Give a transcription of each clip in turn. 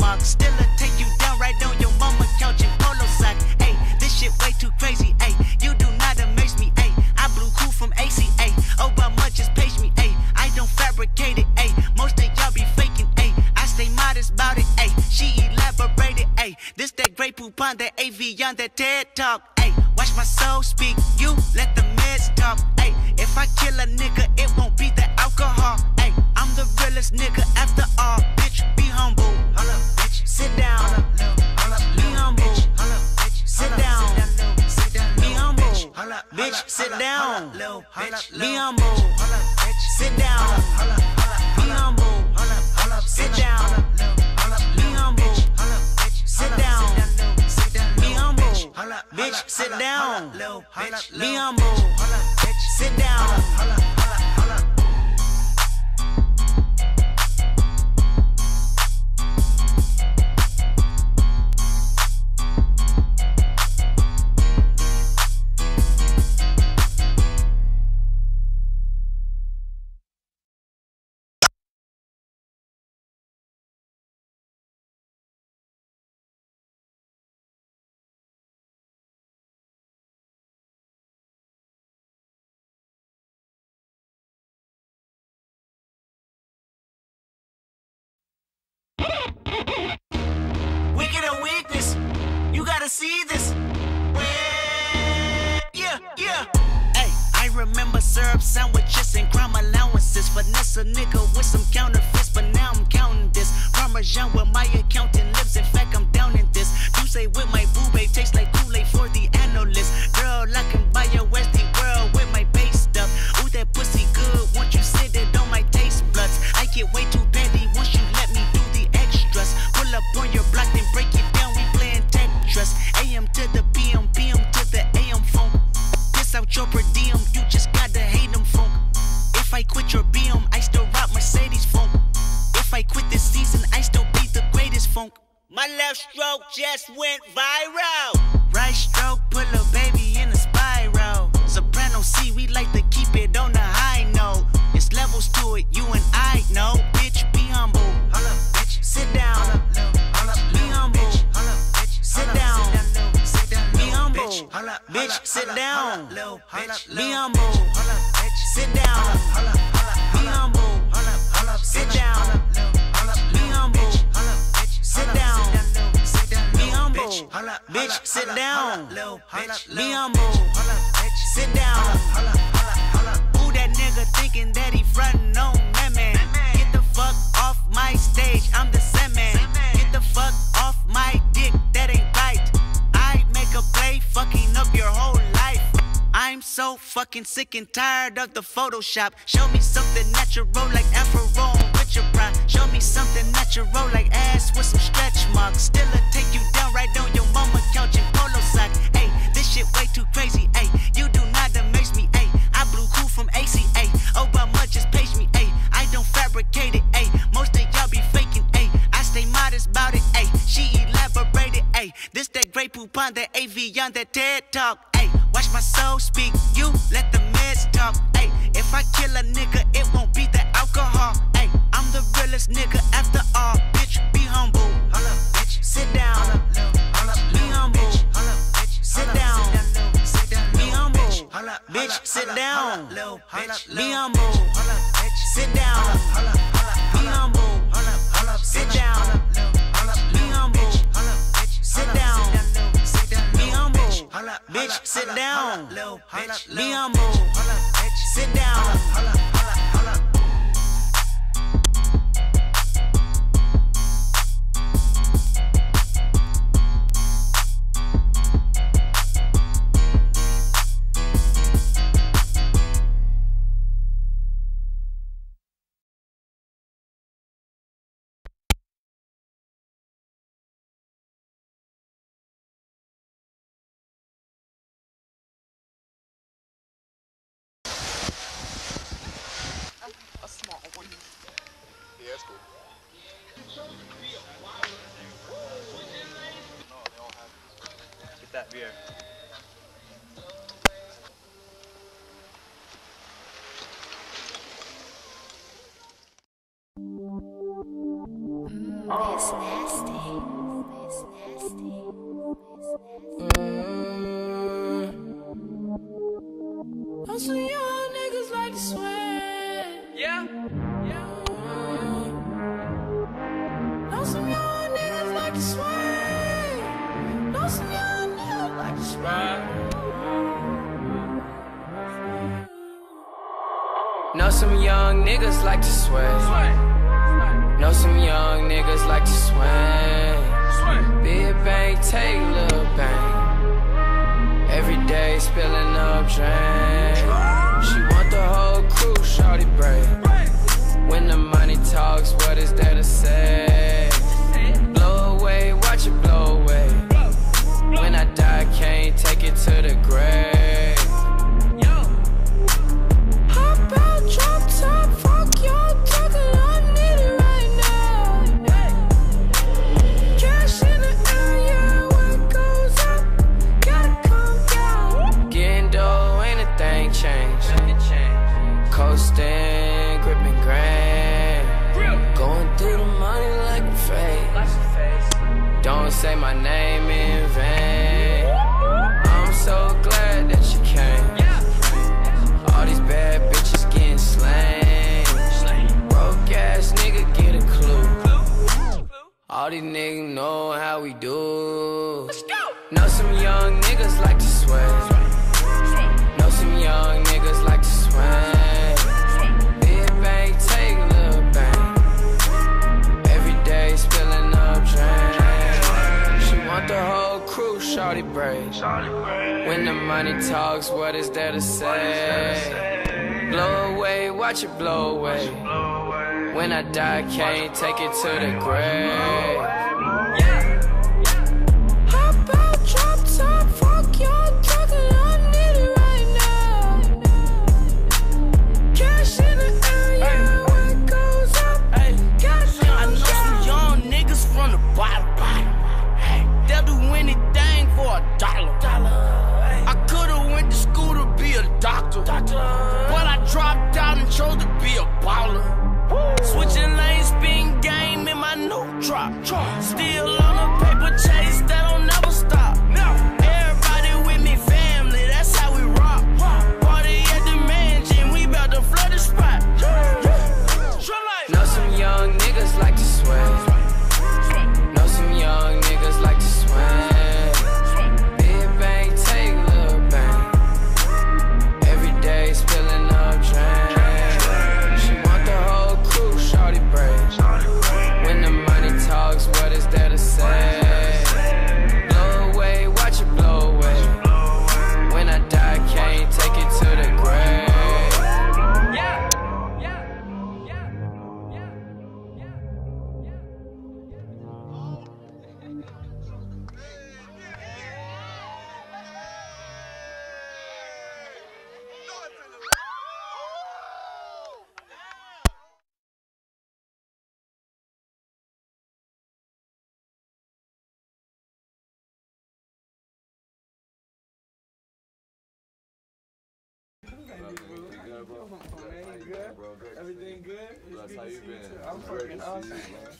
mark. Still a take you down right on your mama couch in polo sock. Ayy, this shit way too crazy. Ayy, you do not amaze me. Ayy, I blew cool from ACA. Oh, but much just page me. Ayy, I don't fabricate it. Ayy, most of y'all be faking. Ayy, I stay modest about it. Ayy, she elaborated. Ayy, this that great poop on that AV on that TED talk. Ayy, watch my soul speak. You let the meds talk. Ayy, if I kill a nigga, it won't be the alcohol. Ayy, I'm the realest nigga after all. Bitch, be humble. Hold up, bitch. Sit down. Hold up, be humble. Hold up, bitch. Sit down. Be humble. Bitch, sit down. Be humble. Sit down. Be humble. Sit down. Be humble. Sit down. Be humble. Bitch, sit down. Be humble. Sit down. Wicked or weakness, you gotta see this. Yeah. Hey, I remember syrup sandwiches and crime allowances. Finesse a nigga with some counterfeits, but now I'm counting this. Parmesan where my accountant lives. In fact, I'm down in this. You say with my boo babe tastes like Kool-Aid for the analyst. Girl, I can buy your Westie world with my base stuff. Ooh, that pussy good. Once you sit it on my taste buds, I get way too petty once you let me do the extras. Pull up on your block, then break it down. We playing Tetris. AM to the PM, PM to the AM phone. Piss out your per diem, you just gotta hate them funk. If I quit your BM, I still rock Mercedes funk. If I quit this season, I still be the greatest funk. My left stroke just went viral. Right stroke, put a baby in a spiral. Soprano C, we like to keep it on the high note. It's levels to it, you and I know. Bitch, be humble. Hold up, bitch. Sit down. Be humble. Sit down. Be humble. Bitch, sit down. Be humble. Sit down. Be humble. Sit down. Be humble. Sit down. Be humble. Bitch, sit down. Be humble. Sit down. Who that nigga thinking that he frontin' on that man? Get the fuck off my stage, I'm the same man. Get the fuck off my dick, that ain't right. I make a play, fucking up your whole life. I'm so fucking sick and tired of the Photoshop. Show me something natural like Afro with your pride. Show me something natural like ass with some stretch marks. Still a take you down right on your mama couch in polo sock. Ayy, this shit way too crazy. Ayy, you do not amaze me. Ayy, I blew cool from ACA. Oh, but much just page me. Ayy, I don't fabricate it. Ayy, most of y'all be faking. Ayy, I stay modest about it. Ayy, she elaborated. Ayy, this that great poop on that AV on that TED talk. Ayy, watch my soul speak. You let the meds talk. Ayy, if I kill a nigga, it won't be the alcohol. Ayy, I'm the realest nigga after all. Bitch, be humble. Hold up, bitch. Sit down. Be humble. Sit down. Be humble. Bitch, sit down. Be humble. Sit down. Be humble. Sit down. Be humble. Sit down. Be humble. Bitch, sit down. Be humble. Sit down. Yeah, that's cool. No, they all have it. Get that beer. It's nasty. Know some young niggas like to swing. Yeah. Know some young niggas like to swing. Know some young niggas like to swing. Know some young niggas like to sway. Know some young niggas like to swing. Big bang, take little bang. Every day spilling up drain. She want the whole crew, shawty brave. When the money talks, what is there to say? Blow away, watch it blow away. When I die, can't take it to the grave. Coasting, gripping grand. Going through the money like a fade. Don't say my name in vain. I'm so glad that you came. All these bad bitches getting slain. Broke ass nigga get a clue. All these niggas know how we do. Know some young niggas like to sway. Know some young niggas like to sway. The whole crew, shawty brave. When the money talks, what is there to say? Blow away, watch it blow away. When I die, can't take it to the grave. Hop out, drop top, fuck y'all talking, I need it right now. Cash in the area, where it goes up. I know some young niggas from the bottom. They'll do anything for $1. I could've went to school to be a doctor, but I dropped out and chose to be a baller. Switching lanes, spin game in my new drop. Still on a paper chase that don't never stop. Everybody with me, family, that's how we rock. Party at the mansion, we bout to flood the spot. Know some young niggas like to sway. Know some young niggas like to swing. Big bang, take little bang. Every day spilling up drain. She want the whole crew, shawty brave. When the money talks, what is there to say? Blow away, watch it blow away. When I die, can't take it to the grave. Everything good? That's how you been. I'm fucking awesome, man.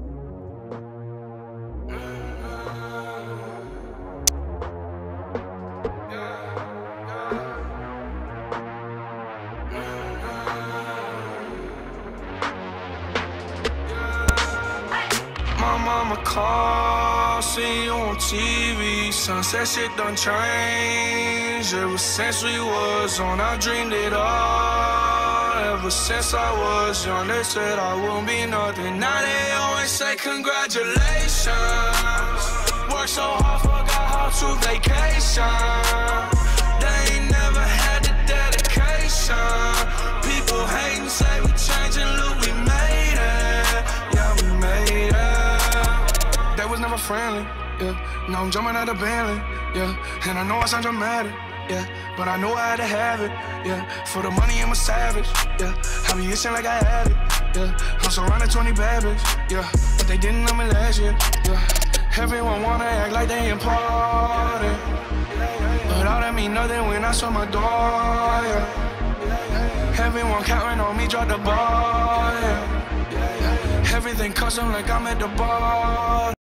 My mama called, see you on TV. Sunset shit done changed. Ever since we was on, I dreamed it all. Ever since I was young, they said I wouldn't be nothing. Now they always say congratulations. Worked so hard, forgot how to vacation. They ain't never had the dedication. People hate and say we changing, look, we made it. Yeah, we made it. They was never friendly, yeah. Now I'm jumping out of Bentley, yeah. And I know I sound dramatic, yeah. But I know I had to have it, yeah. For the money, I'm a savage, yeah. I be itching like I had it, yeah. I'm surrounded 20 bad bitches, yeah. But they didn't know me last year, yeah. Everyone wanna act like they important, but all that mean nothing when I saw my door, yeah. Everyone counting on me, drop the ball, yeah. Everything custom like I'm at the bar.